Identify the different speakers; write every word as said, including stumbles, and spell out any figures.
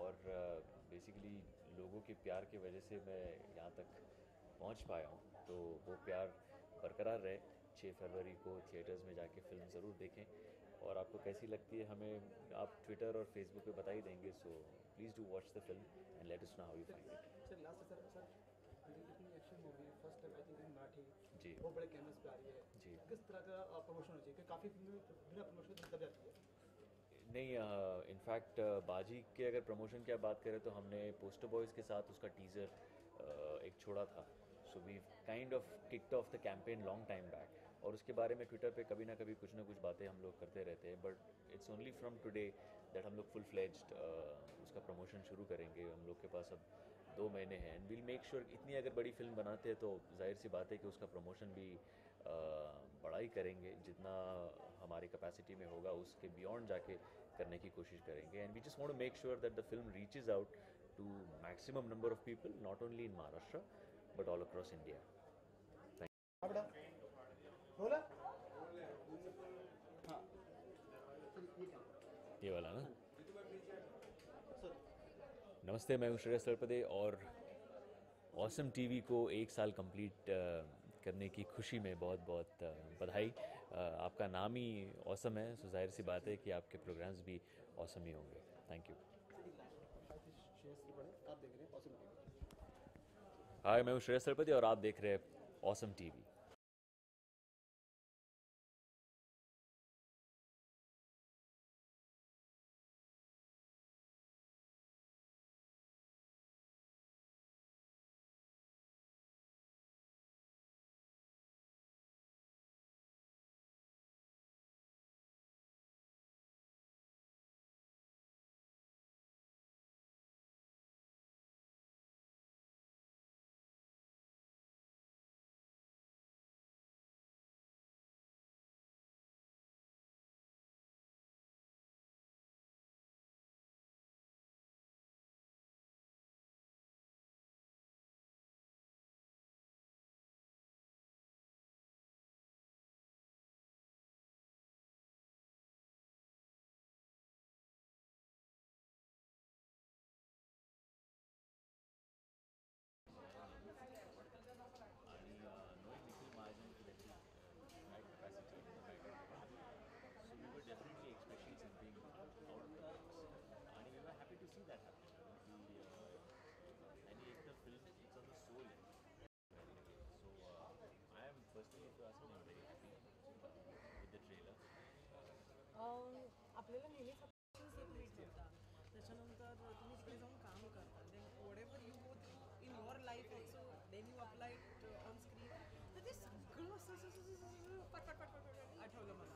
Speaker 1: और बेसिकली लोगों के प्यार की वजह से मैं यहाँ तक पहुँच पाया हूँ, तो वो प्यार बरकरार रहे। छः फरवरी को थिएटर्स में जाके फिल्म ज़रूर देखें, और आपको कैसी लगती है हमें आप ट्विटर और फेसबुक पे बता ही देंगे। So please do watch the film and let us know how you find it.
Speaker 2: Sir last sir sir इतनी action movie first time I think in Marathi
Speaker 1: जी
Speaker 2: वो बड़े कैनवस पे आ रही है
Speaker 1: जी।
Speaker 2: किस तरह का प्रमोशन होना चाहिए? काफ़ी फिल्में बिना प्रमोशन के दब जाती है।
Speaker 1: नहीं, इनफैक्ट बाजी के अगर प्रमोशन की आप बात करें तो हमने पोस्टर बॉयज़ के साथ उसका टीज़र एक छोड़ा था। So we kind of kicked off the campaign long time back, और उसके बारे में ट्विटर पे कभी ना कभी कुछ ना कुछ बातें हम लोग करते रहते हैं। But it's only from today that हम लोग फुल फ्लेज्ड उसका प्रमोशन शुरू करेंगे। हम लोग के पास अब दो महीने हैं, एंड विल मेक श्योर इतनी अगर बड़ी फिल्म बनाते हैं तो जाहिर सी बात है कि उसका प्रमोशन भी uh, बड़ा ही करेंगे। जितना हमारी कैपेसिटी में होगा उसके बियॉन्ड जाके करने की कोशिश करेंगे। And we just want to make sure that the film reaches out to maximum number of people, not only in Maharashtra but all across India.
Speaker 2: हाँ बेटा बोला हाँ सर ये क्या
Speaker 1: ये वाला ना।
Speaker 2: सर
Speaker 1: नमस्ते, मैं हूँ श्रेयस तलपदे, और ऑसम टीवी को एक साल कंप्लीट करने की खुशी में बहुत बहुत अ, बधाई। अ, आपका नाम ही ऑसम है, सो जाहिर सी बात है कि आपके प्रोग्राम्स भी ऑसम ही होंगे। Thank you.
Speaker 2: शेयर से पढ़े आप देख रहे हैं ऑसम टीवी।
Speaker 1: हाय, मैं हूँ श्रेयस तलपदे और आप देख रहे हैं ऑसम टीवी। आणि knowing Nikhil Mahajan to that right capacity and the right capability. So we were definitely expecting something out of the box. And we were happy to see that happen. The, uh, and एक the film, it's on the soul. So uh, I am personally, if you ask me, I'm very happy uh, with the trailer.
Speaker 3: अं, आपल्याला नेहमीच options येत नसतात. त्याच्यानंतर तुम्ही तिकडे जाऊन काम करता, then what you go through in your life also, then you apply it on screen. तर ते सगळं असं असं असं असं असं पट पट पट पट पट आठवलं मला.